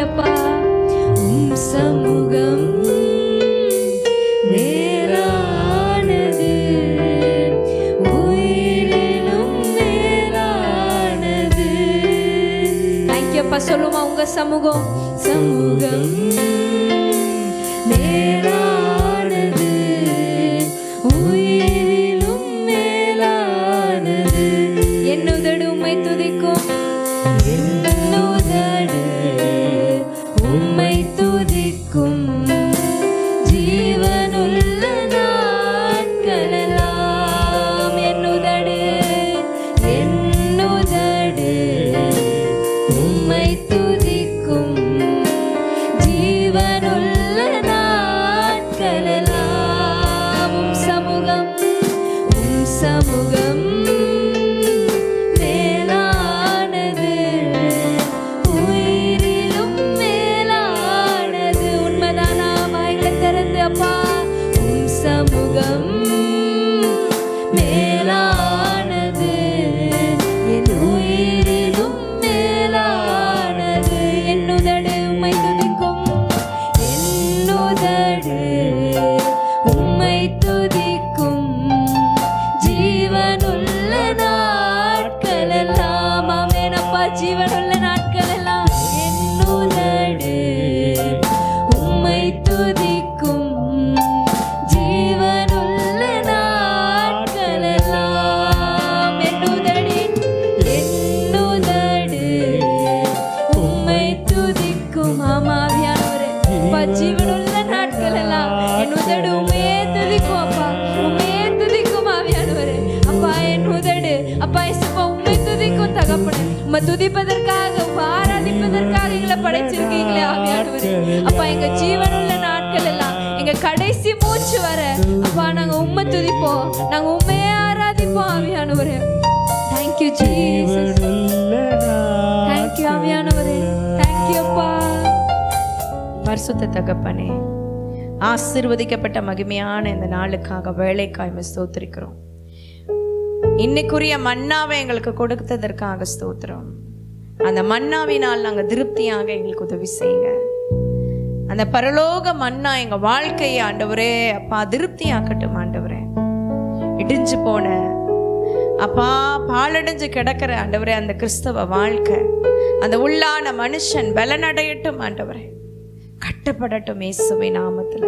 அப்பா. சமூகம் மேலானது, உயிரிலும் மேலானது. தேங்க்யூ அப்பா. சொல்லுமா உங்க சமூகம், சமூகம் மேலானது, உயிரிலும் மேலானது. என்னுதடு உம்மை துதிக்கும், என்னுதடு உம்மை துதிக்கும், ஜீவனுள்ள நாட்களெல்லாம். என்னுதடு என்னுதடு உம்மை துதிக்கும், ஜீவனுள்ள நாட்களெல்லாம். உம் சமூகம், உம் சமூகம் மேலானது, உயிரிலும் மேலானது. உண்மைதானா? வாய்களை திறந்து அப்பா. உம் சமூகம் மேலானது, என் உயிரிலும் மேலானது. என்னுதடு உம்மை துதிக்கும், என்னுதடு உம்மை துதிக்கும், ஜீவனுள்ள நாட்களெல்லாம். ஆமென் அப்பா. ஜீவனுள்ள நாட்களெல்லாம். என்னுதடு உம்மை துதிக்கும், ஜீவனுள்ள நாட்களெல்லாம். என்னுதடு என்னுதடு உம்மை துதிக்கும். ஆமாவியானவரே அப்பா, ஜீவனுள்ள நாட்களெல்லாம் என்னுதடு உம்மையே துதிக்கும் அப்பா, உம்மையே துதிக்கும் ஆவியானவரே. அப்பா என் உதடு அப்பா இயேசுப்பா உம்மை துதிக்கும் தகப்பனே. உம்மை துதிப்பதற்காக, உம்மை ஆராதிப்பதற்காக எங்களை படைச்சிருக்கீங்களே ஆவியானவரே. அப்பா எங்க ஜீவனுள்ள நாட்கள் எல்லாம், எங்க கடைசி மூச்சு வர அப்பா நாங்க உம்மை துதிப்போம், நாங்க உம்மையே ஆராதிப்போம் ஆவியானவரே. Thank you Jesus. Thank you ஆவியானவரே. Thank you அப்பா. பரிசுத்த தகப்பனே, ஆசீர்வதிக்கப்பட்ட மகிமையான இந்த நாளுக்காக, வேலைக்காய் ஸ்தோத்திரிக்கிறோம். இன்னைக்குரிய மன்னாவை எங்களுக்கு கொடுத்ததற்காக ஸ்தோத்திரம். அந்த மன்னாவினால் நாங்கள் திருப்தியாக எங்களுக்கு உதவி செய்யுங்க. அந்த பரலோக மன்னா எங்க வாழ்க்கையை ஆண்டவரே அப்பா திருப்தியாக்கட்டும் ஆண்டவரே. இடிஞ்சு போன அப்பா பாலடைஞ்சு கிடக்கிற ஆண்டவரே அந்த கிறிஸ்தவ வாழ்க்கை, அந்த உள்ளான மனுஷன் பலனடையட்டும் ஆண்டவரே, கட்டப்படட்டும் இயேசுவின் நாமத்துல,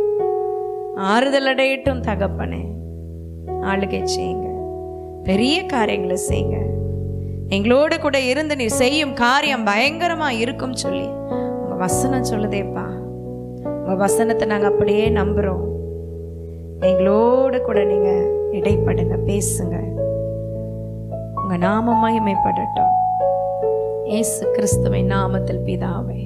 ஆறுதல் அடையட்டும் தகப்பனே. ஆளுகை செய்யுங்க, பெரிய காரியங்களை செய்யுங்க. எங்களோடு கூட இருந்து நீ செய்யும் காரியம் பயங்கரமா இருக்கும் சொல்லி உங்க வசனம் சொல்லுதேப்பா. உங்க வசனத்தை நாங்க அப்படியே நம்புறோம். எங்களோடு கூட நீங்க இடைப்படுங்க, பேசுங்க. உங்க நாம மகிமைப்படட்டும் இயேசு கிறிஸ்துவின் நாமத்தில் பிதாவே,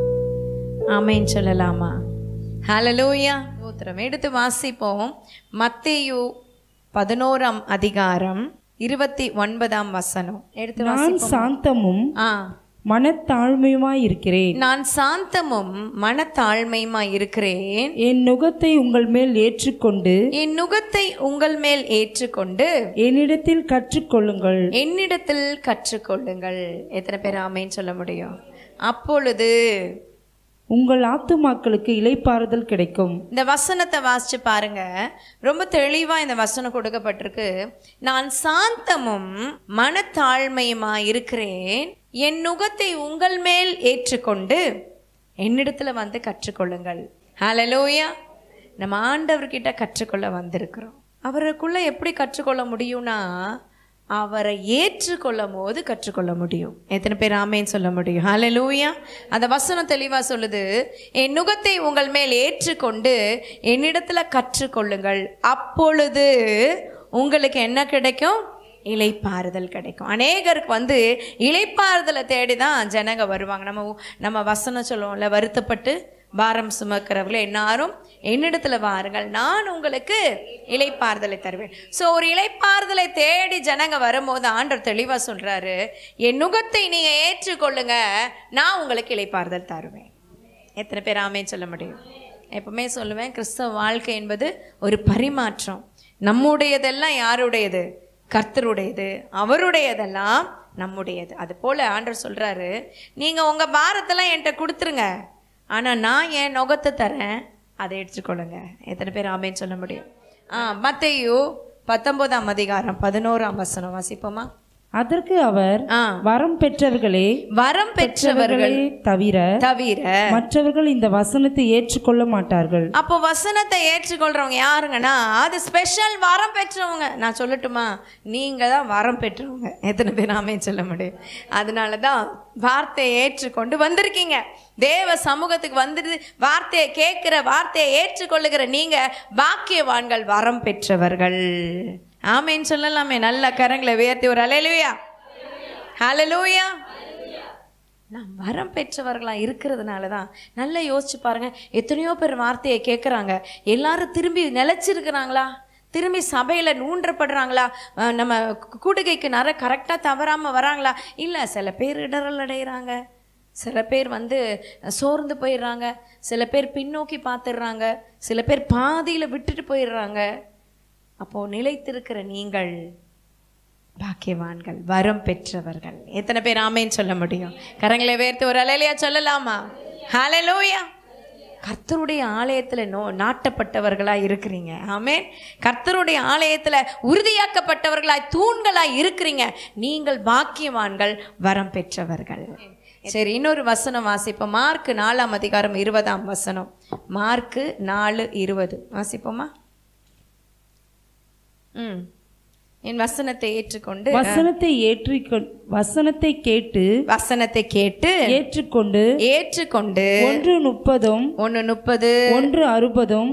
ஆமென் சொல்லலாமா? ஹல்லேலூயா. ஸ்தோத்திரம். எடுத்து வாசிப்போம். மத்தேயு 11ஆம் அதிகாரம் 29ஆம் வசனம். எடுத்து வாசிப்போம். நான் சாந்தமும் மனத்தாழ்மையுமாய் இருக்கிறேன். நான் சாந்தமும் மனத்தாழ்மையுமாய் இருக்கிறேன். என் நுகத்தை உங்கள் மேல் ஏற்றுக்கொண்டு, என் நுகத்தை உங்கள் மேல் ஏற்றுக்கொண்டு என்னிடத்தில் கற்றுக்கொள்ளுங்கள், என்னிடத்தில் கற்றுக்கொள்ளுங்கள். எத்தனை பேர் ஆமென் சொல்ல முடியும்? அப்பொழுது உங்கள் ஆத்துமாக்களுக்கு இளைப்பாறுதல் கிடைக்கும். இந்த வசனத்தை வாசிச்சு பாருங்க, ரொம்ப தெளிவா இந்த வசனம் கொடுக்கப்பட்டிருக்கு. நான் சாந்தமும் மனத்தாழ்மையுமா இருக்கிறேன், என் நுகத்தை உங்கள் மேல் ஏற்றுக்கொண்டு என்னிடத்துல வந்து கற்றுக்கொள்ளுங்கள். ஹல்லேலூயா. நம்ம ஆண்டவர்கிட்ட கற்றுக்கொள்ள வந்திருக்கிறோம். அவருக்குள்ள எப்படி கற்றுக்கொள்ள முடியும்னா, அவரை ஏற்றுக்கொள்ளும் போது கற்றுக்கொள்ள முடியும். எத்தனை பேர் ஆமென் சொல்ல முடியும்? ஹல்லேலூயா. அந்த வசனம் தெளிவா சொல்லுது, என் நுகத்தை உங்கள் மேல் ஏற்றுக்கொண்டு என்னிடத்துல கற்றுக்கொள்ளுங்கள், அப்பொழுது உங்களுக்கு என்ன கிடைக்கும்? இளைப்பாறுதல் கிடைக்கும். அநேகருக்கு வந்து இளைப்பாறுதலை தேடி தான் ஜனங்க வருவாங்க. நம்ம வசனம் சொல்லுவோம்ல, வருத்தப்பட்டு பாரம் சுமக்கிறவர்களே எல்லாரும் என்னிடத்துல வாருங்கள், நான் உங்களுக்கு இளைப்பாறுதலை தருவேன். ஸோ ஒரு இளைப்பாறுதலை தேடி ஜனங்க வரும்போது ஆண்டவர் தெளிவா சொல்றாரு, என் நுகத்தை நீங்க ஏற்றுக்கொள்ளுங்க, நான் உங்களுக்கு இளைப்பாறுதல் தருவேன். எத்தனை பேர் ஆமென் சொல்ல முடியும்? எப்பவுமே சொல்லுவேன், கிறிஸ்தவ வாழ்க்கை என்பது ஒரு பரிமாற்றம். நம்முடையதெல்லாம் யாருடையது? கர்த்தருடையது. அவருடையதெல்லாம் நம்முடையது. அது போல் ஆண்டவர் சொல்கிறாரு, நீங்கள் உங்கள் பாரத்தெல்லாம் என்கிட்ட கொடுத்துருங்க, ஆனால் நான் என் நுகத்தை தரேன், அதை எடுத்துக்கொள்ளுங்க. எத்தனை பேர் ஆமேன்னு சொல்ல முடியும்? மத்தேயு 19ஆம் அதிகாரம் 11ஆம் வசனம் வாசிப்போமா? அதற்கு அவர், வரம் பெற்றவர்களே தவிர மற்றவர்கள் இந்த வசனத்தை ஏற்றுக்கொள்ள மாட்டார்கள். அப்போ வசனத்தை ஏற்றுக்கொள்றவங்க யாருங்கன்னா, அது ஸ்பெஷல் வரம் பெற்றவங்க. நான் சொல்லட்டுமா, நீங்க தான் வரம் பெற்றவங்க. எத்தனை பேர் ஆமென் சொல்ல முடியும்? அதனாலதான் வார்த்தையை ஏற்றுக்கொண்டு வந்திருக்கீங்க, தேவ சமூகத்துக்கு வந்துட்டு வார்த்தையை கேட்கிற, வார்த்தையை ஏற்றுக்கொள்ளுகிற நீங்க பாக்கியவான்கள், வரம் பெற்றவர்கள். ஆமென் சொல்லலாமே. நல்ல கரங்களை உயர்த்தி ஒரு ஹல்லேலூயா, ஹல்லேலூயா. நாம் வரம் பெற்றவர்களா இருக்கிறதுனால தான். நல்லா யோசிச்சு பாருங்க, எத்தனையோ பேர் வார்த்தையை கேட்குறாங்க, எல்லாரும் திரும்பி நிலைச்சிருக்கிறாங்களா? திரும்பி சபையில் நூன்றப்படுறாங்களா? நம்ம கூடுகைக்கு நிறைய கரெக்டாக தவறாமல் வராங்களா? இல்லை, சில பேர் இடரல் அடைகிறாங்க, சில பேர் சோர்ந்து போயிடுறாங்க, சில பேர் பின்னோக்கி பார்த்துடுறாங்க, சில பேர் பாதியில் விட்டுட்டு போயிடுறாங்க. அப்போது நிலைத்திருக்கிற நீங்கள் பாக்கியவான்கள், வரம் பெற்றவர்கள். எத்தனை பேர் ஆமேன்னு சொல்ல முடியும்? கரங்களை உயர்த்தி ஒரு ஹல்லேலூயா சொல்லலாமா? ஹல்லேலூயா. கர்த்தருடைய ஆலயத்தில் நாட்டப்பட்டவர்களாக இருக்கிறீங்க. ஆமென். கர்த்தருடைய ஆலயத்தில் உறுதியாக்கப்பட்டவர்களாய், தூண்களாய் இருக்கிறீங்க. நீங்கள் பாக்கியவான்கள், வரம் பெற்றவர்கள். சரி, இன்னொரு வசனம் வாசிப்போம். மார்க் 4ஆம் அதிகாரம் 20ஆம் வசனம். மார்க் 4:20 வாசிப்போமா? என் வசனத்தை ஏற்றுக்கொண்டு, வசனத்தை கேட்டு ஏற்றுக்கொண்டு 1:30 1:60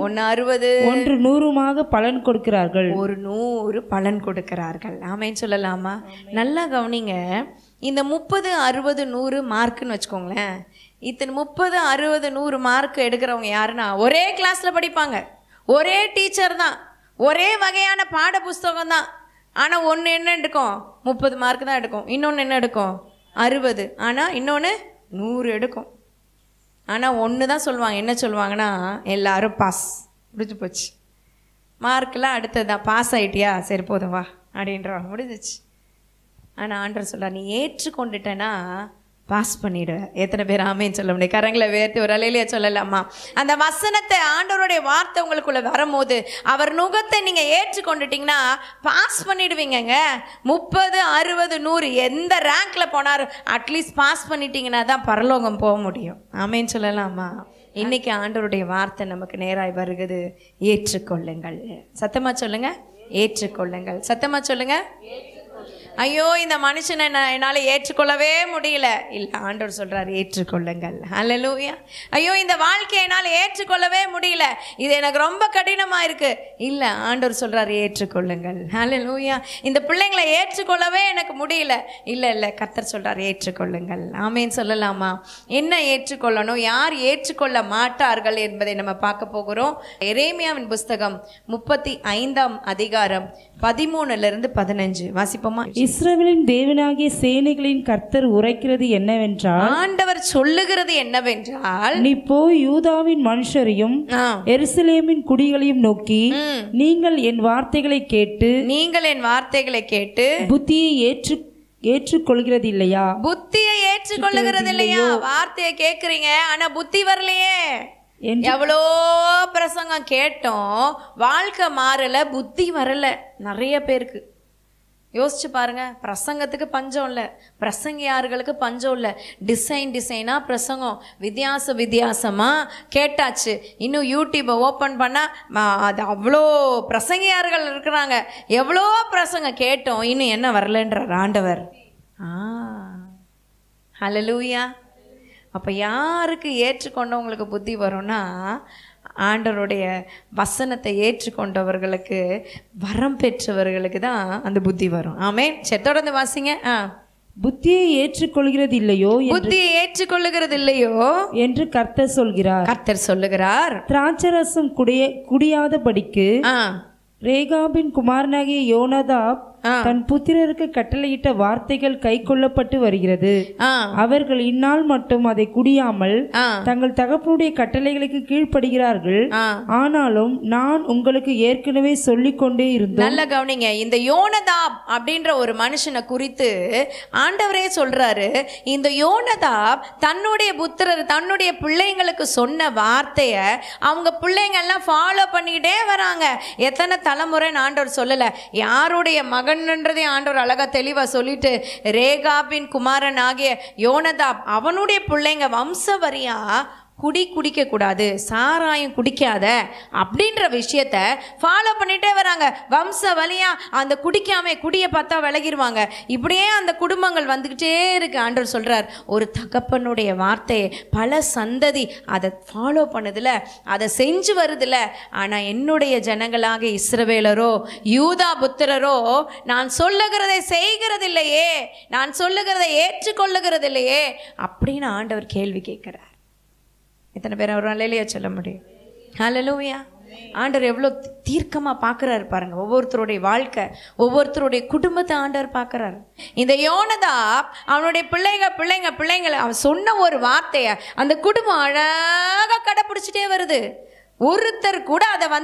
1:100 பலன் கொடுக்கிறார்கள். 100 பலன் கொடுக்கிறார்கள். ஆமென் சொல்லலாமா? நல்லா கவனிங்க. இந்த 30, 60, 100 மார்க்குன்னு வச்சுக்கோங்களேன். இத்தனை 30, 60, 100 மார்க் எடுக்கிறவங்க யாருன்னா, ஒரே கிளாஸ்ல படிப்பாங்க, ஒரே டீச்சர் தான், ஒரே வகையான பாட புஸ்தகம் தான். ஆனால் ஒன்று என்ன எடுக்கும்? 30 மார்க் தான் எடுக்கும். இன்னொன்று என்ன எடுக்கும்? 60. ஆனால் இன்னொன்று 100 எடுக்கும். ஆனால் ஒன்று தான் சொல்லுவாங்க. என்ன சொல்லுவாங்கன்னா, எல்லாரும் பாஸ், முடிஞ்சு போச்சு, மார்க்கெலாம் அடுத்தது தான், பாஸ் ஆகிட்டியா, சரி போதும் வா அப்படின்றவாங்க, முடிஞ்சிச்சு. ஆனால் ஆண்டவர் சொல்கிறார், நீ ஏற்றுக்கொண்டுட்டேன்னா பாஸ் பண்ணிடு. எத்தனை பேர் ஆமேன்னு சொல்ல முடியும்? கரங்களை உயர்த்தி ஒரு ஹல்லேலூயா சொல்லலாமா? அந்த வசனத்தை, ஆண்டவருடைய வார்த்தை உங்களுக்குள்ள வரும்போது, அவர் நுகத்தை நீங்க ஏற்றுக்கொண்டுட்டீங்கன்னா பாஸ் பண்ணிடுவீங்கங்க. 30, 60, 100 எந்த ரேங்க்ல போனாலும் அட்லீஸ்ட் பாஸ் பண்ணிட்டீங்கன்னா தான் பரலோகம் போக முடியும். ஆமேன்னு சொல்லலாமா? இன்னைக்கு ஆண்டவருடைய வார்த்தை நமக்கு நேராய் வருகிறது. ஏற்றுக்கொள்ளுங்கள். சத்தமா சொல்லுங்க, ஏற்றுக்கொள்ளுங்கள். சத்தமா சொல்லுங்க. ஐயோ, இந்த மனுஷனை என்னால் ஏற்றுக்கொள்ளவே முடியல. இல்லை, ஆண்டவர் சொல்கிறார், ஏற்றுக்கொள்ளுங்கள். ஹல்லேலூயா. ஐயோ, இந்த வாழ்க்கையை என்னால் ஏற்றுக்கொள்ளவே முடியல, இது எனக்கு ரொம்ப கடினமாக இருக்குது. இல்லை, ஆண்டவர் சொல்கிறார், ஏற்றுக்கொள்ளுங்கள். ஹல்லேலூயா. இந்த பிள்ளைங்களை ஏற்றுக்கொள்ளவே எனக்கு முடியல. இல்லை இல்லை, கர்த்தர் சொல்கிறார், ஏற்றுக்கொள்ளுங்கள். ஆமேன்னு சொல்லலாமா? என்ன ஏற்றுக்கொள்ளணும், யார் ஏற்றுக்கொள்ள மாட்டார்கள் என்பதை நம்ம பார்க்க போகிறோம். எரேமியாவின் புஸ்தகம் 35ஆம் அதிகாரம் 13 - 15 வாசிப்போமா? இஸ்ரவேலின் தேவனாகிய சேனைகளின் கர்த்தர் உரைக்கிறது என்னவென்றால், ஆண்டவர் சொல்லுகிறது என்னவென்றால், நீ போய் யூதாவின் மனுஷரையும் எருசலேமின் குடிகளையும் நோக்கி, நீங்கள் என் வார்த்தைகளை கேட்டு புத்தியை ஏற்றுக்கொள்கிறது இல்லையா? புத்தியை ஏற்றுக்கொள்ளுகிறது இல்லையா? வார்த்தையை கேட்குறீங்க, ஆனா புத்தி வரலையே. எவ்வளோ பிரசங்கம் கேட்டோம், வாழ்க்கை மாறல, புத்தி வரல. நிறைய பேருக்கு யோசிச்சு பாருங்க. பிரசங்கத்துக்கு பஞ்சம் இல்லை, பிரசங்கியார்களுக்கு பஞ்சம் இல்லை. டிசைனாக பிரசங்கம், வித்தியாசமாக கேட்டாச்சு. இன்னும் யூடியூப்பை ஓப்பன் பண்ணால் அது அவ்வளோ பிரசங்கியார்கள் இருக்கிறாங்க. எவ்வளோ பிரசங்கம் கேட்டோம், இன்னும் என்ன வரலன்றார் ஆண்டவர். ஹல்லேலூயா. அப்போ யாருக்கு ஏற்றுக்கொண்டவங்களுக்கு புத்தி வரும்னா, ஆண்டவருடைய வசனத்தை ஏற்றுக்கொண்டவர்களுக்கு, வரம் பெற்றவர்களுக்கு தான் அந்த புத்தி வரும். ஆமென். சரி, தொடர்ந்து வாசிங்க. புத்தியை ஏற்றுக்கொள்கிறது இல்லையோ என்று கர்த்தர் சொல்கிறார். திராட்சரசம் குடியாதபடிக்கு ரேகாபின் குமாரனாகிய யோனதாப் தன் புத்திரருக்கு கட்டளையிட்ட வார்த்தைகள் கை கொள்ளப்பட்டு வருகிறது. அவர்கள் இந்நாள் மட்டும் அதை குடியாமல் தங்கள் தகப்பனுடைய கட்டளைகளுக்கு கீழ்ப்படுகிறார்கள். ஆனாலும் நான் உங்களுக்கு ஏற்கனவே சொல்லிக் கொண்டே இருந்தேன். நல்ல கவனிங்க, இந்த யோனதாப் அப்படின்ற ஒரு மனுஷனை குறித்து ஆண்டவரே சொல்றாரு, இந்த யோனதாப் தன்னுடைய புத்திரர் தன்னுடைய பிள்ளைங்களுக்கு சொன்ன வார்த்தைய அவங்க பிள்ளைங்க எல்லாம் ஃபாலோ பண்ணிக்கிட்டே வராங்க. எத்தனை தலைமுறைன்னு ஆண்டவர் சொல்லல, யாருடைய மகன்ன்றதே ஆண்டவர் அழகா தெளிவா சொல்லிட்டு, ரேகாபின் குமாரன் ஆகிய யோனதாப் அவனுடைய பிள்ளைங்க வம்சவரியா குடிக்க கூடாது, சாராயம் குடிக்காத அப்படின்ற விஷயத்த ஃபாலோ பண்ணிட்டே வராங்க. வம்ச வழியா அந்த குடியை பார்த்தா விலகிடுவாங்க. இப்படியே அந்த குடும்பங்கள் வந்துக்கிட்டே இருக்கு. ஆண்டவர் சொல்றார், ஒரு தகப்பனுடைய வார்த்தையை பல சந்ததி அதை ஃபாலோ பண்ணதில்ல, அதை செஞ்சு வருதில்ல. ஆனா என்னுடைய ஜனங்களாக இஸ்ரவேலரோ யூதா புத்திரரோ நான் சொல்லுகிறதை செய்கிறதில்லையே, நான் சொல்லுகிறதை ஏற்றுக்கொள்ளுகிறதில்லையே அப்படின்னு ஆண்டவர் கேள்வி கேட்கிறார். எத்தனை பேர் அவர் அல்லேலூயா சொல்ல முடியும்? அல்லேலூயா. ஆண்டவர் எவ்வளோ தீர்க்கமாக பார்க்குறாரு பாருங்க. ஒவ்வொருத்தருடைய வாழ்க்கை, ஒவ்வொருத்தருடைய குடும்பத்தை ஆண்டவர் பார்க்குறாரு. இந்த யோனதாப் அவனுடைய பிள்ளைங்களை அவன் சொன்ன ஒரு வார்த்தையை அந்த குடும்பம் அழகாக கடைப்பிடிச்சிட்டே வருது. ஒருத்தர் கூட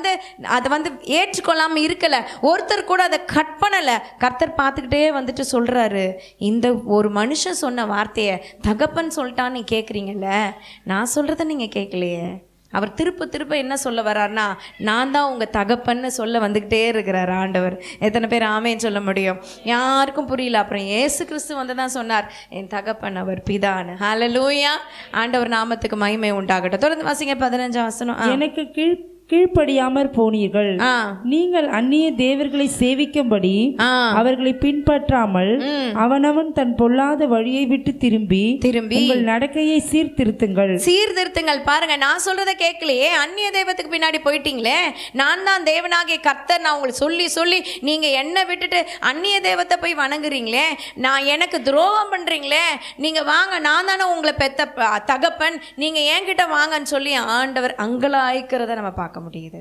அதை வந்து ஏற்றுக்கொள்ளாமல் இருக்கலை, ஒருத்தர் கூட அதை கட் பண்ணலை. கர்த்தர் பார்த்துக்கிட்டே வந்துட்டு சொல்கிறாரு, இந்த ஒரு மனுஷன் சொன்ன வார்த்தையை தகப்பன் சொல்லிட்டான்னு கேட்குறீங்கல்ல, நான் சொல்கிறத நீங்கள் கேட்கலையே. அவர் திருப்ப என்ன சொல்ல வர்றாருன்னா, நான் தான் உங்கள் தகப்பன்னு சொல்ல வந்துக்கிட்டே இருக்கிறார் ஆண்டவர். எத்தனை பேர் ஆமேன்னு சொல்ல முடியும்? யாருக்கும் புரியல. அப்புறம் இயேசு கிறிஸ்து வந்து தான் சொன்னார், என் தகப்பன் அவர் பிதான்னு. ஹல்லேலூயா. ஆண்டவர் நாமத்துக்கு மகிமை உண்டாகட்டும். தொடர்ந்து வாசிங்க 15ஆம் வசனம். எனக்கு கீழ்ப்படியாமற் போனீர்கள், நீங்கள் அந்நிய தேவர்களை சேவிக்கும்படி அவர்களை பின்பற்றாமல் அவனவன் தன் பொல்லாத வழியை விட்டு திரும்பி உங்கள் நடக்கையை சீர்திருத்துங்கள். பாருங்க, நான் சொல்றதை கேட்கலையே, அந்நிய தெய்வத்துக்கு பின்னாடி போயிட்டீங்களே. நான் தான் தேவனாகிய கர்த்தர், நான் உங்களுக்கு சொல்லி நீங்க என்ன விட்டுட்டு அந்நிய தெய்வத்தை போய் வணங்குறீங்களே, நான் எனக்கு துரோகம் பண்றீங்களே. நீங்க வாங்க, நான் தானே உங்களை பெத்த தகப்பன், நீங்க என்கிட்ட வாங்கன்னு சொல்லி ஆண்டவர் அங்கலாய்க்கிறத நம்ம பார்க்க முடியுது.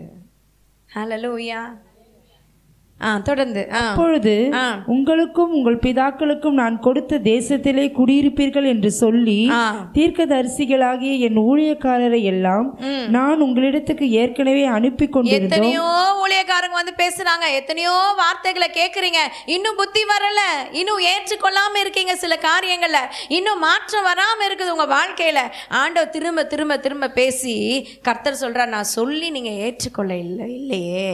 ஹல்லேலூயா. தொடர்ந்து, அப்பொழுது உங்களுக்கும் உங்கள் பிதாக்களுக்கும் நான் கொடுத்த தேசத்திலே குடியிருப்பீர்கள் என்று சொல்லி தீர்க்கதரிசிகளாகிய என் ஊழியக்காரரை எல்லாம் நான் உங்களிடத்துக்கு ஏற்கனவே அனுப்பி கொண்டிருந்தேன். எத்தனையோ ஊழியக்காரங்க வந்து பேசுறாங்க, எத்தனையோ வார்த்தைகளை கேட்கறீங்க, இன்னும் புத்தி வரல, இன்னும் ஏற்றுக்கொள்ளாம இருக்கீங்க, சில காரியங்கள்ல இன்னும் மாற்றம் வராம இருக்குது உங்க வாழ்க்கையில. ஆண்டவர் திரும்ப திரும்ப திரும்ப பேசி கர்த்தர் சொல்றார், நான் சொல்லி நீங்க ஏற்றுக்கொள்ள இல்லையே.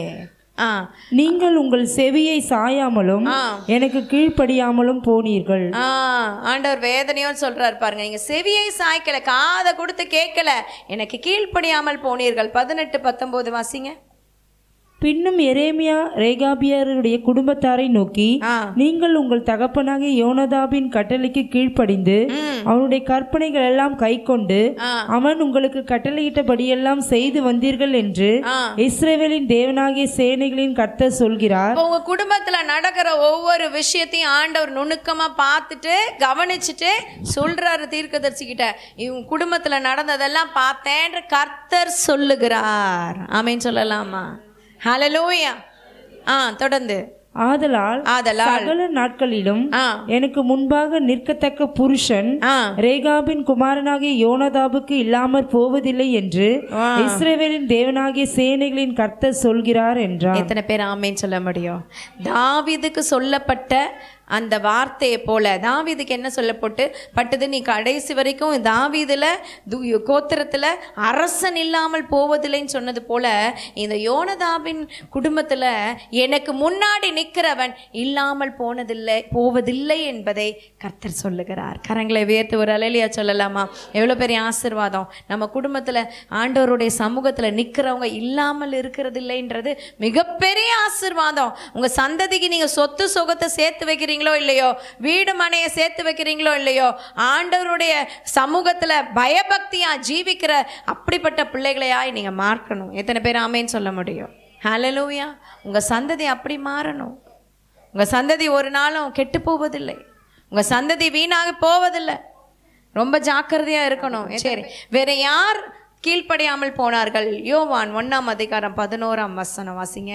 நீங்கள் உங்கள் செவியை சாயாமலும் எனக்கு கீழ்ப்படியாமலும் போனீர்கள். ஆண்டவர் வேதனையோடு சொல்றாரு பாருங்க, நீங்க செவியை சாய்க்கல, காதை கொடுத்து கேட்கல, எனக்கு கீழ்ப்படியாமல் போனீர்கள். 18-19 வாசிங்க. பின்னும் எரேமியா ரேகாபியருடைய குடும்பத்தாரை நோக்கி, நீங்கள் உங்கள் தகப்பனாகிய யோனதாபின் கட்டளைக்கு கீழ்ப்படிந்து அவனுடைய கற்பனைகள் எல்லாம் கை கொண்டு அவன் உங்களுக்கு கட்டளையிட்டபடியெல்லாம் செய்து வந்தீர்கள் என்று இஸ்ரவேலின் தேவனாகிய சேனைகளின் கர்த்தர் சொல்கிறார். உங்க குடும்பத்துல நடக்கிற ஒவ்வொரு விஷயத்தையும் ஆண்டவர் நுணுக்கமா பார்த்துட்டு கவனிச்சுட்டு சொல்றாரு தீர்க்கதரிசி கிட்ட, இவங்க குடும்பத்துல நடந்ததெல்லாம் பார்த்தேன் கர்த்தர் சொல்லுகிறார். ஆமென் சொல்லலாமா? ஹல்லேலூயா. தொடர்ந்து, ஆதலால் சகல நாட்களிலும் எனக்கு முன்பாக நிற்கத்தக்க புருஷன் ரேகாபின் குமாரனாகிய யோனதாபுக்கு இல்லாமற் போவதில்லை என்று இஸ்ரவேலின் தேவனாகிய சேனைகளின் கர்த்தர் சொல்கிறார் என்றார். எத்தனை பேர் ஆமென் சொல்ல முடியும்? தாவீதுக்கு சொல்லப்பட்ட அந்த வார்த்தையை போல தாவீதுக்கு என்ன சொல்லப்பட்டது, நீ கடைசி வரைக்கும் தாவீதுல கோத்திரத்துல அரசன் இல்லாமல் போவதில்லைன்னு சொன்னது போல இந்த யோனதாபின் குடும்பத்துல எனக்கு முன்னாடி நிற்கிறவன் இல்லாமல் போவதில்லை என்பதை கர்த்தர் சொல்லுகிறார். கரங்களை உயர்த்தி ஒரு அல்லேலூயா சொல்லலாமா? எவ்வளவு பெரிய ஆசீர்வாதம். நம்ம குடும்பத்துல ஆண்டவருடைய சமூகத்துல நிக்கிறவங்க இல்லாமல் இருக்கிறது இல்லைன்றது மிகப்பெரிய ஆசீர்வாதம். உங்க சந்ததிக்கு நீங்க சொத்து சுகத்தை சேர்த்து வைக்கிறீங்க இல்லையோ, வீடு மனையை சேர்த்து வைக்கிறீங்களோ இல்லையோ, ஆண்டவருடைய சமூகத்துல பயபக்தியா ஜீவிக்கிற அப்படிப்பட்ட பிள்ளைகளையாய் நீங்க மாற்றணும். எத்தனை பேர் ஆமென் சொல்ல முடியும்? ஹல்லேலூயா. உங்க சந்ததி அப்படி மாறணும். உங்க சந்ததி ஒரு நாளும் கெட்டு போவதில்லை, உங்க சந்ததி வீணாக போவதில்லை. ரொம்ப ஜாக்கிரதையா இருக்கணும். சரி, வேற யார் கீழ்ப்படியாமல் போனார்கள்? யோவான் 1-ம் அதிகாரம் 11-ம் வசனம் வாசிங்க.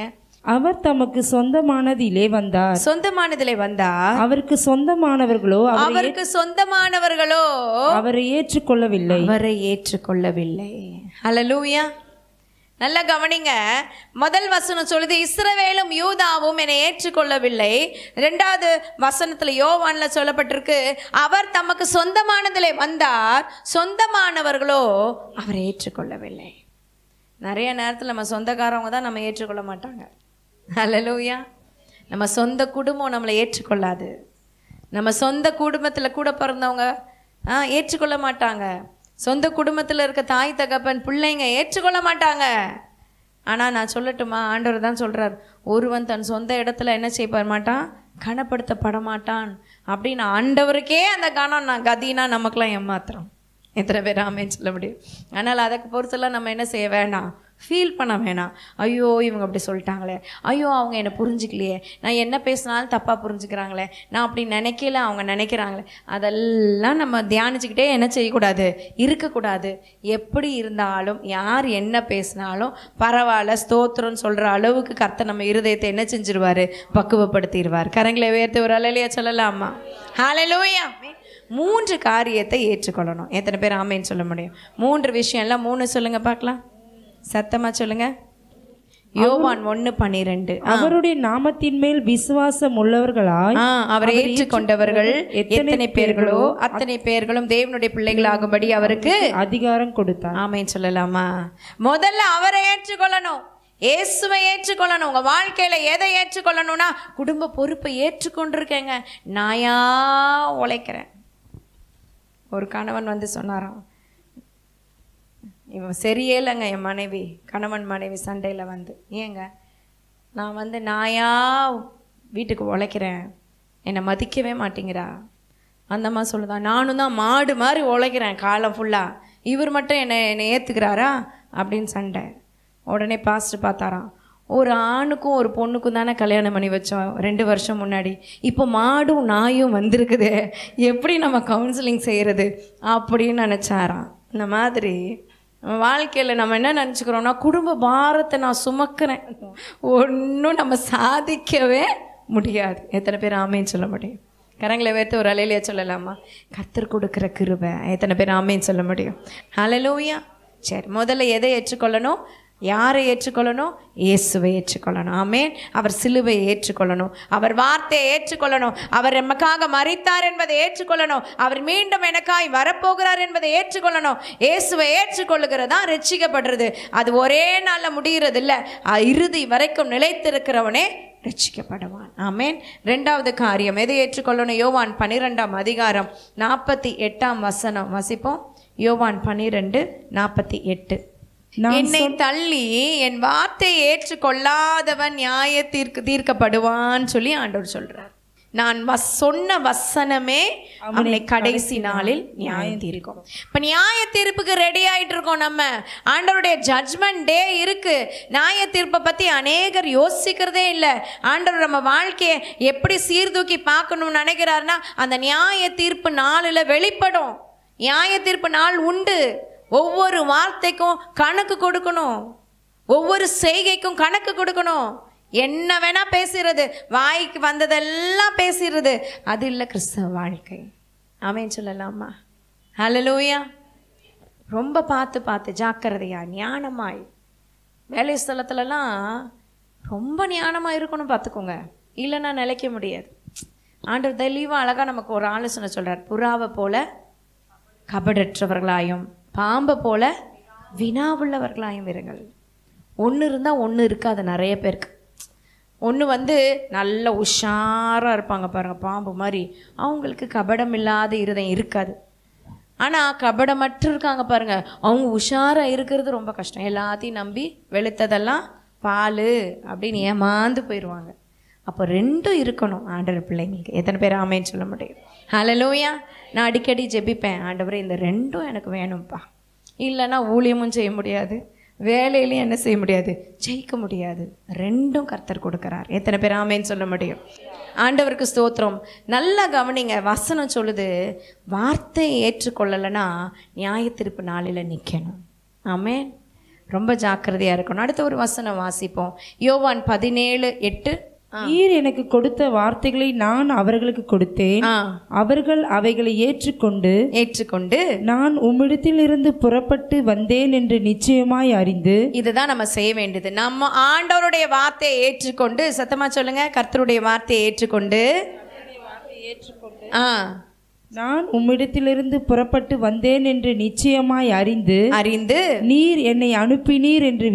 அவர் தமக்கு சொந்தமானதிலே வந்தார். சொந்தமானதிலே வந்தார். அவருக்கு சொந்தமானவர்களோ அவரை ஏற்றுக்கொள்ளவில்லை. ஹல்லேலூயா. நல்ல கவனிங்க. முதல் வசனம் சொல்லுது இஸ்ரவேலும் யூதாவும் என்னை ஏற்றுக்கொள்ளவில்லை. 2வது வசனத்துல யோவான்ல சொல்லப்பட்டிருக்கு அவர் தமக்கு சொந்தமானதிலே வந்தார், சொந்தமானவர்களோ அவரை ஏற்றுக்கொள்ளவில்லை. நிறைய நேரத்தில் நம்ம சொந்தக்காரவங்க தான் நம்ம ஏற்றுக்கொள்ள மாட்டாங்க. ஹல்லேலூயா. நம்ம சொந்த குடும்பம் நம்மளை ஏற்றுக்கொள்ளாது. நம்ம சொந்த குடும்பத்தில் கூட பிறந்தவங்க ஏற்றுக்கொள்ள மாட்டாங்க. சொந்த குடும்பத்தில் இருக்க தாய் தகப்பன் பிள்ளைங்க ஏற்றுக்கொள்ள மாட்டாங்க. ஆனால் நான் சொல்லட்டுமா, ஆண்டவர் தான் சொல்கிறார், ஒருவன் தன் சொந்த இடத்துல என்ன செய்ய மாட்டான், கனப்படுத்தப்பட மாட்டான் அப்படின்னு. ஆண்டவருக்கே அந்த கனம் நான் கதினா நமக்கெல்லாம் ஏமாத்துறோம். எத்தனை பேர் ஆமேன்னு சொல்ல முடியும்? ஆனால் அதுக்கு பொறுத்தெல்லாம் நம்ம என்ன செய்ய வேண்டாம், ஃபீல் பண்ண வேணாம். ஐயோ இவங்க அப்படி சொல்லிட்டாங்களே, ஐயோ அவங்க என்னை புரிஞ்சிக்கலையே, நான் என்ன பேசினாலும் தப்பாக புரிஞ்சுக்கிறாங்களே, நான் அப்படி நினைக்கல அவங்க நினைக்கிறாங்களே, அதெல்லாம் நம்ம தியானிச்சுக்கிட்டே என்ன செய்யக்கூடாது, இருக்கக்கூடாது. எப்படி இருந்தாலும் யார் என்ன பேசினாலும் பரவாயில்ல, ஸ்தோத்திரம்னு சொல்கிற அளவுக்கு கர்த்தர் நம்ம இருதயத்தை என்ன செஞ்சிருவார், பக்குவப்படுத்திடுவார். கரங்களை உயர்த்தி ஒரு அலையிலையா சொல்லலாமா? ஹல்லேலூயா. 3 காரியத்தை ஏற்றுக்கொள்ளணும். எத்தனை பேர் ஆமேன்னு சொல்ல முடியும்? 3 விஷயம் இல்லை, 3 சொல்லுங்க பார்க்கலாம், சத்தமா சொல்லுங்க. யோவான் 1:12 அவருடைய நாமத்தின் மேல் விசுவாசம் உள்ளவர்களாய் அவரை ஏற்றுக்கொண்டவர்கள் எத்தனை பேர்களோ அத்தனை பேர்களும் தேவனுடைய பிள்ளைகளாகும்படி அவருக்கு அதிகாரம் கொடுத்தார். ஆமேன்னு சொல்லலாமா? முதல்ல அவரை ஏற்றுக்கொள்ளணும், இயேசுவை ஏற்றுக்கொள்ளணும். உங்க வாழ்க்கையில எதை ஏற்றுக்கொள்ளணும்னா, குடும்ப பொறுப்பை ஏற்றுக்கொண்டிருக்கேங்க, நாயா உழைக்கிறேன். ஒரு கணவன் வந்து சொன்னாராம், இவன் சரியே இல்லைங்க என் மனைவி, கணவன் மனைவி சண்டையில் வந்து, ஏங்க நான் வந்து நாயா வீட்டுக்கு உழைக்கிறேன், என்னை மதிக்கவே மாட்டேங்கிறா. அந்தம்மா சொல்லுதான், நானும் தான் மாடு மாதிரி உழைக்கிறேன் காலம் ஃபுல்லாக, இவர் மட்டும் என்னை ஏற்றுக்கிறாரா அப்படின்னு சண்டை. உடனே பாஸ்டர் பார்த்தாராம், ஒரு ஆணுக்கும் ஒரு பொண்ணுக்கும் தானே கல்யாணம் பண்ணி வச்சோம் 2 வருஷம் முன்னாடி, இப்போ மாடும் நாயும் வந்திருக்குது, எப்படி நம்ம கவுன்சிலிங் செய்கிறது அப்படின்னு நினச்சாராம். இந்த மாதிரி வாழ்க்கையில் நம்ம என்ன நினச்சிக்கிறோம்னா, குடும்ப பாரத்தை நான் சுமக்கிறேன், ஒன்றும் நம்ம சாதிக்கவே முடியாது. எத்தனை பேர் ஆமேன்னு சொல்ல முடியும்? கரங்களை வைத்து ஒரு அலையிலையா சொல்லலாமா? கர்த்தர் கொடுக்குற கிருபை. எத்தனை பேர் ஆமேன்னு சொல்ல முடியும்? ஹல்லேலூயா. சரி, முதல்ல எதை ஏற்றுக்கொள்ளணும், யாரை ஏற்றுக்கொள்ளணும்? இயேசுவை ஏற்றுக்கொள்ளணும். ஆமென். அவர் சிலுவையை ஏற்றுக்கொள்ளணும், அவர் வார்த்தையை ஏற்றுக்கொள்ளணும், அவர் நமக்காக மரித்தார் என்பதை ஏற்றுக்கொள்ளணும், அவர் மீண்டும் எனக்காய் வரப்போகிறார் என்பதை ஏற்றுக்கொள்ளணும். இயேசுவை ஏற்றுக்கொள்ளுகிறதா ரட்சிக்கப்படுறது. அது ஒரே நாளில் முடிகிறது இல்லை, இறுதி வரைக்கும் நிலைத்திருக்கிறவனே ரட்சிக்கப்படுவான். ஆமென். 2வது காரியம் எதை ஏற்றுக்கொள்ளணும்? யோவான் 12:48 வசிப்போம். யோவான் 12:48. என்னை தள்ளி என் வார்த்தையை ஏற்றுக்கொள்ளாதவன் நியாய தீர்க்கப்படுவான்னு சொல்லி ஆண்டவர் சொல்றார். நான் சொன்ன வசனமே அவனை கடைசி நாளில் நியாயம் தீர்க்கும். இப்ப நியாய தீர்ப்புக்கு ரெடி ஆயிட்டு இருக்கோம். நம்ம ஆண்டவருடைய ஜட்ஜ்மெண்ட் டே இருக்கு. நியாய தீர்ப்பை பத்தி அநேகர் யோசிக்கிறதே இல்லை. ஆண்டவர் நம்ம வாழ்க்கையை எப்படி சீர்தூக்கி பார்க்கணும்னு நினைக்கிறாருன்னா, அந்த நியாய தீர்ப்பு நாளில் வெளிப்படும். நியாய தீர்ப்பு நாள் உண்டு. ஒவ்வொரு வார்த்தைக்கும் கணக்கு கொடுக்கணும், ஒவ்வொரு செய்கைக்கும் கணக்கு கொடுக்கணும். என்ன வேணா பேசுறது, வாய்க்கு வந்ததெல்லாம் பேசுறது, அது இல்லை கிறிஸ்தவ வாழ்க்கை. ஆமென் சொல்லலாமா? ஹல்லேலூயா. ரொம்ப பார்த்து ஜாக்கிரதையா ஞானமாய், வேலை ஸ்தலத்துலலாம் ரொம்ப ஞானமாக இருக்கணும் பார்த்துக்கோங்க, இல்லைன்னா நிலைக்க முடியாது. ஆண்டவர் தெளிவாக அழகாக நமக்கு ஒரு ஆலோசனை சொல்கிறார். புறாவை போல கபடற்றவர்களாயும் பாம்பை போல வினாவுள்ளவர்களாயும் இருங்கள். ஒன்று இருந்தால் ஒன்று இருக்காது. நிறைய பேருக்கு ஒன்று நல்ல உஷாராக இருப்பாங்க பாருங்கள், பாம்பு மாதிரி. அவங்களுக்கு கபடம் இல்லாத இருதயம் இருக்காது. ஆனால் கபடமற்று இருக்காங்க பாருங்கள், அவங்க உஷாராக இருக்கிறது ரொம்ப கஷ்டம். எல்லாத்தையும் நம்பி வெளுத்ததெல்லாம் பால் அப்படின்னு ஏமாந்து போயிடுவாங்க. அப்போ 2 இருக்கணும் ஆண்டவர் பிள்ளைங்களுக்கு. எத்தனை பேர் ஆமேன்னு சொல்ல முடியும்? ஹல்லேலூயா. நான் அடிக்கடி ஜெபிப்பேன், ஆண்டவரே இந்த 2 எனக்கு வேணும்ப்பா, இல்லைன்னா ஊழியமும் செய்ய முடியாது, வேலையிலையும் என்ன செய்ய முடியாது, ஜெயிக்க முடியாது. 2 கர்த்தர் கொடுக்குறார். எத்தனை பேர் ஆமேன்னு சொல்ல முடியும்? ஆண்டவருக்கு ஸ்தோத்திரம். நல்லா கவனிங்க, வசனம் சொல்லுது, வார்த்தையை ஏற்றுக்கொள்ளலைன்னா நியாய தீர்ப்பு நாளில் நிற்கணும். ஆமென். ரொம்ப ஜாக்கிரதையாக இருக்கணும். அடுத்த ஒரு வசனம் வாசிப்போம். யோவான் 17:8. நீர் எனக்கு கொடுத்த வார்த்தைகளை நான் அவர்களுக்கு கொடுத்தேன், அவர்கள் அவைகளை ஏற்றுக்கொண்டு நான் உம்மிடத்தில் இருந்து புறப்பட்டு வந்தேன் என்று நிச்சயமாய் அறிந்து. இதுதான் நம்ம செய்ய வேண்டியது. நம்ம ஆண்டவருடைய வார்த்தையை ஏற்றுக்கொண்டு, சத்தமா சொல்லுங்க, கர்த்தருடைய வார்த்தையை ஏற்றுக்கொண்டு நான் உம்மிடத்திலிருந்து புறப்பட்டு வந்தேன் என்று நிச்சயமாய் அறிந்து நீர் என்னை அனுப்பினீர் என்று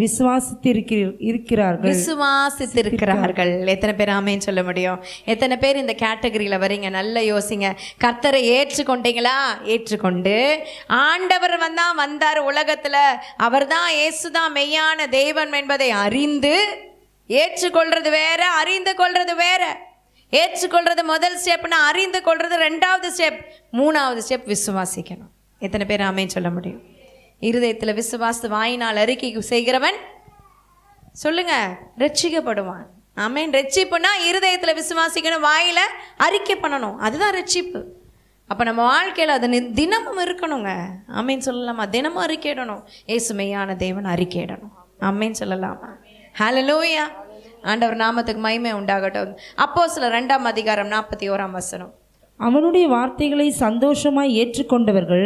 விசுவாசித்திருக்கிறார்கள். எத்தனை பேர் ஆமென் சொல்ல முடியும்? எத்தனை பேர் இந்த கேட்டகரியில வரீங்க? நல்ல யோசிங்க. கர்த்தரை ஏற்றுக்கொண்டீங்களா? ஏற்றுக்கொண்டு ஆண்டவர் வந்தார் உலகத்துல, அவர் தான் இயேசுதான் மெய்யான தெய்வம் என்பதை அறிந்து, ஏற்றுக்கொள்றது வேற, அறிந்து கொள்றது வேற. ஏற்றுக்கொள்றது முதல் ஸ்டெப்னா, அறிந்து கொள்றது ரெண்டாவது ஸ்டெப், மூணாவது ஸ்டெப் விசுவாசிக்கணும். எத்தனை பேர் ஆமென் சொல்ல முடியும்? இருதயத்தில் விசுவாச, வாயினால் அறிக்கை செய்கிறவன் சொல்லுங்க ரட்சிக்கப்படுவான். ஆமென். ரட்சிப்புனா இருதயத்தில் விசுவாசிக்கணும், வாயில அறிக்கை பண்ணணும், அதுதான் ரட்சிப்பு. அப்போ நம்ம வாழ்க்கையில் அது தினமும் இருக்கணுங்க. ஆமென் சொல்லலாமா? தினமும் அறிக்கையிடணும். இயேசு மெய்யான தேவன் அறிக்கையிடணும். ஆமென் சொல்லலாமா? ஹல்லேலூயா. ஆண்டவர் நாமத்துக்கு மகிமை உண்டாகட்டும். அப்போஸ்தலர் 2:41 அவனுடைய வார்த்தைகளை சந்தோஷமாய் ஏற்றுக்கொண்டவர்கள்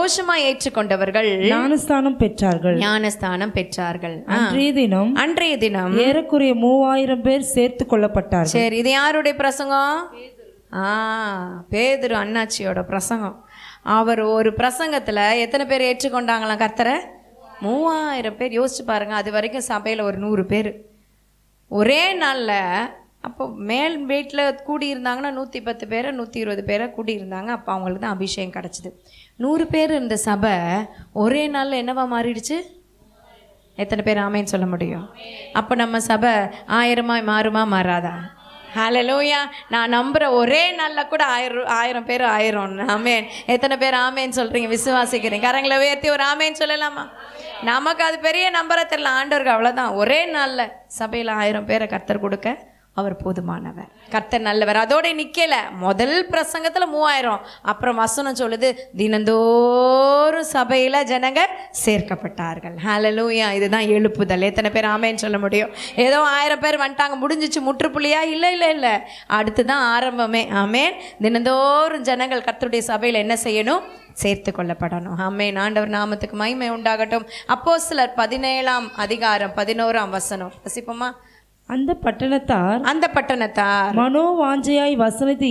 ஞானஸ்தானம் பெற்றார்கள். அன்றைய தினம் ஏறக்குறைய 3000 பேர் சேர்த்து கொள்ளப்பட்டார்கள். சரி, இது யாருடைய பிரசங்கம்? பேதுரு அண்ணாச்சியோட பிரசங்கம். அவர் ஒரு பிரசங்கத்துல எத்தனை பேர் ஏற்றுக்கொண்டாங்களாம் கர்த்தரை? 3000 பேர். யோசிச்சு பாருங்க. அது வரைக்கும் சபையில ஒரு 100 பேர் ஒரே நாளில். அப்போ மேல் வீட்டில் கூடியிருந்தாங்கன்னா 110 பேர் 120 பேரை கூடியிருந்தாங்க. அப்போ அவங்களுக்கு தான் அபிஷேகம் கிடச்சிது. 100 பேர் இருந்த சபை ஒரே நாளில் என்னவா மாறிடுச்சு? எத்தனை பேர் ஆமேன்னு சொல்ல முடியும்? அப்போ நம்ம சபை 1000 மாறுமா மாறாதா? ஹல்லேலூயா. நான் நம்புகிறேன் ஒரே நாளில் கூட 1000 பேர் 1000. ஆமேன். எத்தனை பேர் ஆமேன்னு சொல்கிறீங்க? விசுவாசிக்கிறீங்க? கரங்களை உயர்த்தி ஒரு ஆமேன்னு சொல்லலாமா? நமக்கு அது பெரிய நம்பரை தெரியல. ஆண்டவருக்கு அவ்வளோதான். ஒரே நாளில் சபையில் 1000 பேரை கர்த்தர் கொடுக்க அவர் போதுமானவர். கர்த்தர் நல்லவர். அதோட நிக்கல. முதல் பிரசங்கத்துல 3000. அப்புறம் வசனம் சொல்லுது, தினந்தோறும் சபையில ஜனங்க சேர்க்கப்பட்டார்கள். ஹல்லேலூயா. இதுதான் எழுப்புதல். எத்தனை பேர் ஆமேன்னு சொல்ல முடியும்? ஏதோ 1000 பேர் வந்துட்டாங்க, முடிஞ்சிச்சு, முற்றுப்புள்ளியா? இல்லை, அடுத்துதான் ஆரம்பமே. ஆமேன். தினந்தோறும் ஜனங்கள் கர்த்தருடைய சபையில என்ன செய்யணும்? சேர்த்து கொள்ளப்படணும். ஆமென். ஆண்டவர் நாமத்துக்கு மகிமை உண்டாகட்டும். அப்போஸ்தலர் 17:11 வசிப்போமா? அந்த பட்டணத்தார் மனோவாஞ்சையாய்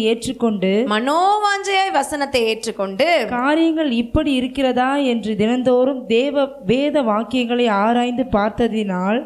வசனத்தை ஏற்றுக்கொண்டு காரியங்கள் இப்படி இருக்கிறதா என்று தினந்தோறும் வேத வாக்கியங்களை ஆராய்ந்து பார்த்ததினால்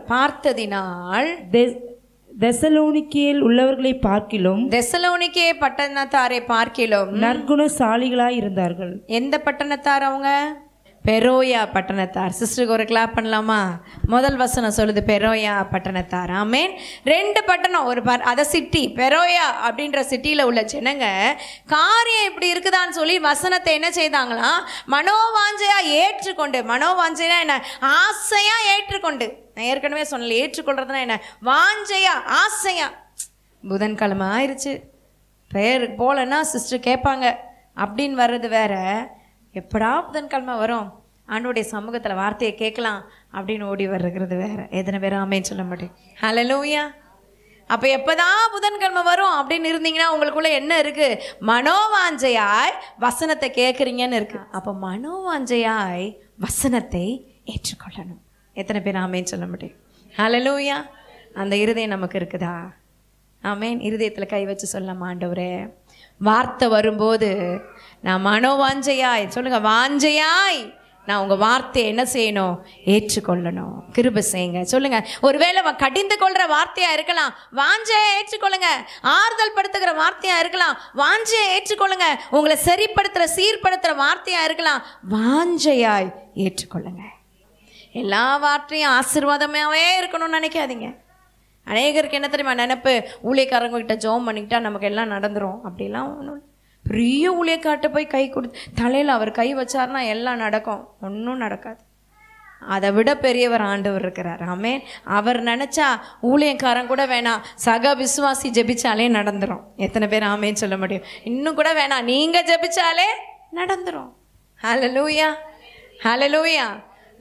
தெசலோனிக்கேயில் உள்ளவர்களை பார்க்கிலும், தெசலோனிக்கே பட்டணத்தாரை பார்க்கிலும் நற்குணசாலிகளாய் இருந்தார்கள். எந்த பட்டணத்தார் அவங்க? பெரோயா பட்டணத்தார். சிஸ்டருக்கு ஒரு கிளாப் பண்ணலாமா? முதல் வசனம் சொல்லுது பெரோயா பட்டணத்தார். ஆமேன். 2 பட்டணம், ஒரு அதை சிட்டி பெரோயா அப்படின்ற சிட்டியில் உள்ள ஜனங்க காரியம் இப்படி இருக்குதான்னு சொல்லி வசனத்தை என்ன செய்தாங்களாம்? மனோவாஞ்சையா ஏற்றுக்கொண்டு. மனோவாஞ்சையா என்ன? ஆசையா ஏற்றுக்கொண்டு. நான் ஏற்கனவே சொன்னல, ஏற்றுக்கொள்றதுனா என்ன? வாஞ்சையா, ஆசையா. புதன்கிழமை ஆயிடுச்சு, ப்ரேயருக்கு போகலன்னா சிஸ்டர் கேட்பாங்க அப்படின்னு வர்றது வேற. எப்படா புதன்கிழமை வரும், ஆண்டோடைய சமூகத்தில் வார்த்தையை கேட்கலாம் அப்படின்னு ஓடி வர்றது வேற. எத்தனை பேர் ஆமேன்னு சொல்ல முடியும்? ஹல்லேலூயா. அப்போ எப்போதான் புதன்கிழமை வரும் அப்படின்னு இருந்தீங்கன்னா உங்களுக்குள்ள என்ன இருக்கு? மனோவாஞ்சையாய் வசனத்தை கேட்குறீங்கன்னு இருக்கு. அப்போ மனோவாஞ்சையாய் வசனத்தை ஏற்றுக்கொள்ளணும். எத்தனை பேர் ஆமேன்னு சொல்ல முடியும்? ஹல்லேலூயா. அந்த இருதயம் நமக்கு இருக்குதா? ஆமேன். இருதயத்தில் கை வச்சு சொல்லலாம், ஆண்டவரே வார்த்தை வரும்போது நான் மனோவாஞ்சையாய், சொல்லுங்க, வாஞ்சையாய் நான் உங்கள் வார்த்தையை என்ன செய்யணும்? ஏற்றுக்கொள்ளணும். கிருபை செய்யுங்க. சொல்லுங்க. ஒருவேளை கடிந்து கொள்கிற வார்த்தையாக இருக்கலாம், வாஞ்சையை ஏற்றுக்கொள்ளுங்க. ஆறுதல் படுத்துகிற வார்த்தையாக இருக்கலாம், வாஞ்சையை ஏற்றுக்கொள்ளுங்க. உங்களை சரிப்படுத்துகிற சீர்படுத்துகிற வார்த்தையாக இருக்கலாம், வாஞ்சையாய் ஏற்றுக்கொள்ளுங்க. எல்லா வார்த்தையும் ஆசீர்வாதமாகவே இருக்கணும்னு நினைக்காதீங்க. அநேகருக்கு என்ன தெரியுமா நினைப்பு? ஊழியக்காரங்க கிட்ட ஜெபம் பண்ணிக்கிட்டா நமக்கு எல்லாம் நடந்துடும். அப்படிலாம் ஒன்றும். பெரிய ஊழியக்கார்ட்ட போய் கை கொடுத்து தலையில் அவர் கை வச்சார்னா எல்லாம் நடக்கும். ஒன்றும் நடக்காது. அதை விட பெரியவர் ஆண்டவர் இருக்கிறார். ஆமென். அவர் நினச்சா ஊழியக்காரன் கூட வேணாம், சக விசுவாசி ஜெபிச்சாலே நடந்துடும். எத்தனை பேர் ஆமேன்னு சொல்ல முடியும்? இன்னும் கூட வேணாம், நீங்கள் ஜெபிச்சாலே நடந்துடும். ஹல்லேலூயா, ஹல்லேலூயா.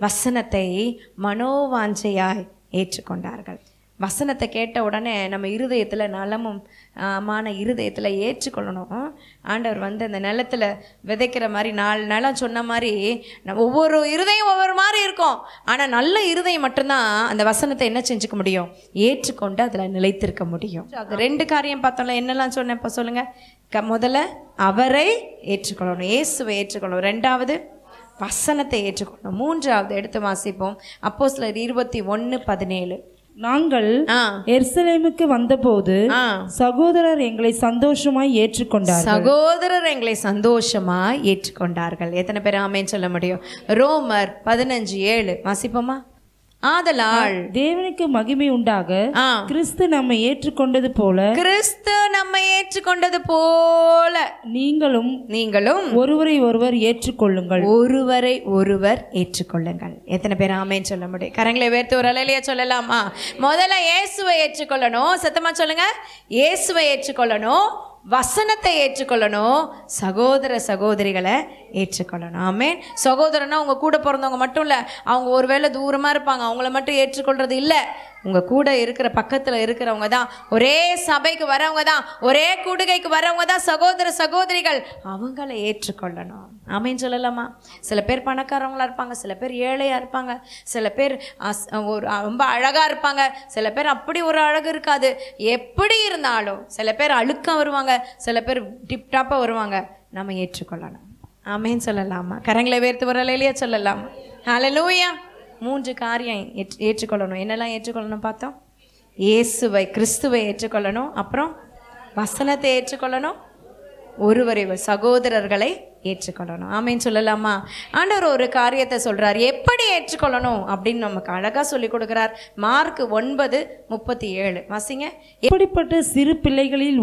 வசனத்தை மனோவாஞ்சையாய் ஏற்றுக்கொண்டார்கள். வசனத்தை கேட்ட உடனே நம்ம இருதயத்தில் நலமும் மான இருதயத்தில் ஏற்றுக்கொள்ளணும். ஆண்டவர் வந்து அந்த நிலத்தில் விதைக்கிற மாதிரி 4 நிலம் சொன்ன மாதிரி ஒவ்வொரு இருதயம் ஒவ்வொரு மாதிரி இருக்கும். ஆனால் நல்ல இருதயம் மட்டும்தான் அந்த வசனத்தை என்ன செஞ்சுக்க முடியும், ஏற்றுக்கொண்டு அதில் நிலைத்திருக்க முடியும். அது 2 காரியம் பார்த்தோம்ல, என்னெல்லாம் சொன்னேன் இப்போ சொல்லுங்கள். முதல்ல அவரை ஏற்றுக்கொள்ளணும், இயேசுவை ஏற்றுக்கொள்ளணும். 2வது வசனத்தை ஏற்றுக்கொள்ளணும். 3வது எடுத்து வாசிப்போம். அப்போஸ்தலர் 21:17. நாங்கள் எருசலேமுக்கு வந்தபோது சகோதரர் எங்களை சந்தோஷமாய் ஏற்றுக்கொண்டார்கள். சகோதரர் எங்களை சந்தோஷமாய் ஏற்றுக்கொண்டார்கள். எத்தனை பேர் ஆமென் சொல்ல முடியும்? ரோமர் 15:7 வாசிப்போமா? ஆதலால் தேவனுக்கு மகிமை உண்டாக கிறிஸ்து நம்மை ஏற்றுக்கொண்டது போல, கிறிஸ்து நம்மை ஏற்றுக்கொண்டது போல நீங்களும் ஒருவரை ஒருவர் ஏற்றுக்கொள்ளுங்கள். ஒருவரை ஒருவர் ஏற்றுக்கொள்ளுங்கள். எத்தனை பேர் ஆமென் சொல்ல முடியும்? கரங்களை உயர்த்தி ஒரு அல்லேலூயா சொல்லலாமா? முதல்ல இயேசுவை ஏற்றுக்கொள்ளணும். சத்தமா சொல்லுங்க. இயேசுவை ஏற்றுக்கொள்ளணும், வசனத்தை ஏற்றுக்கொள்ளணும், சகோதர சகோதரிகளை ஏற்றுக்கொள்ளணும். ஆமென். சகோதரனா உங்க கூட பிறந்தவங்க மட்டும் இல்லை, அவங்க ஒருவேளை தூரமாக இருப்பாங்க, அவங்கள மட்டும் ஏற்றுக்கொள்றது இல்லை. உங்கள் கூட இருக்கிற பக்கத்தில் இருக்கிறவங்க தான், ஒரே சபைக்கு வரவங்க தான், ஒரே கூடுகைக்கு வரவங்க தான் சகோதர சகோதரிகள். அவங்கள ஏற்றுக்கொள்ளணும். ஆமென் சொல்லலாமா? சில பேர் பணக்காரவங்களா இருப்பாங்க, சில பேர் ஏழையாக இருப்பாங்க, சில பேர் ஒரு ரொம்ப அழகாக இருப்பாங்க, சில பேர் அப்படி ஒரு அழகு இருக்காது. எப்படி இருந்தாலும் சில பேர் அழுக்காக வருவாங்க, சில பேர் டிப்டாப்பாக வருவாங்க. நம்ம ஏற்றுக்கொள்ளணும். ஆமென் சொல்லலாமா? கரங்களை உயர்த்தி ஒரு அல்லேலூயா சொல்லலாமா? ஹல்லேலூயா. 3 காரியம் ஏற்றுக்கொள்ளணும். என்னெல்லாம் ஏற்றுக்கொள்ளணும் பார்த்தோம்? இயேசுவை கிறிஸ்துவை ஏற்றுக்கொள்ளணும், அப்புறம் வசனத்தை ஏற்றுக்கொள்ளணும், ஒருவரை சகோதரர்களை ஏற்றுக்கொள்ளணும். ஆமென் சொல்லலாமா? ஆண்டவர் ஒரு காரியத்தை சொல்றார், எப்படி ஏற்றுக்கொள்ளணும் அப்படின்னு நமக்கு அழகா சொல்லி கொடுக்கிறார். மார்க் 9:37 வாசிங்க. எப்படிப்பட்ட சிறு பிள்ளைகளில்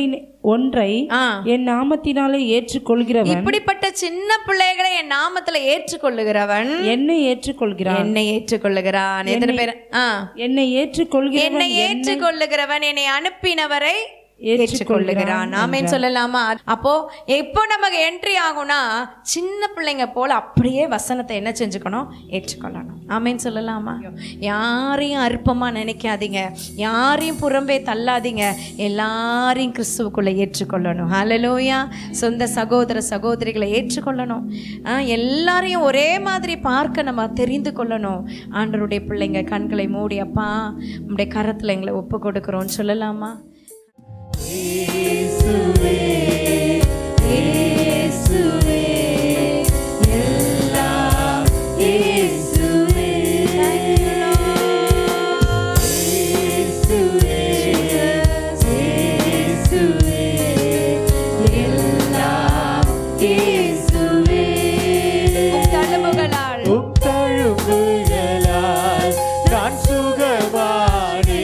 ஒன்றை என் நாமத்தினாலே ஏற்றுக்கொள்கிறவன், இப்படிப்பட்ட சின்ன பிள்ளைகளை என் நாமத்துல ஏற்றுக்கொள்ளுகிறவன் என்னை ஏற்றுக்கொள்கிறான். என்னை ஏற்றுக்கொள்ளுகிறான். எத்தனை பேர் என்னை ஏற்றுக்கொள்கிறவன், என்னை ஏற்றுக்கொள்ளுகிறவன் என்னை அனுப்பினவரை ஏற்றுக்கொள்ளுகிறான். ஆமென் சொல்லலாமா? அப்போ எப்போ நமக்கு என்ட்ரி ஆகும்னா, சின்ன பிள்ளைங்க போல அப்படியே வசனத்தை என்ன செஞ்சுக்கணும், ஏற்றுக்கொள்ளணும். ஆமென் சொல்லலாமா? யாரையும் அற்பமா நினைக்காதீங்க, யாரையும் புறம்பே தள்ளாதீங்க, எல்லாரையும் கிறிஸ்துவுக்குள்ள ஏற்றுக்கொள்ளணும். ஹல்லேலூயா. சொந்த சகோதர சகோதரிகளை ஏற்றுக்கொள்ளணும். எல்லாரையும் ஒரே மாதிரி பார்க்க நம்ம தெரிந்து கொள்ளணும். ஆண்டவருடைய பிள்ளைங்க கண்களை மூடி, அப்பா உம்முடைய கரத்துல எங்களை ஒப்பு கொடுக்கிறோம் சொல்லலாமா? இயேசுவே இயேசுவே எல்லாம் இயேசுவே. இயேசுவே இயேசுவே எல்லாம் இயேசுவே. தழும்புகளால் நான் சுகமானே,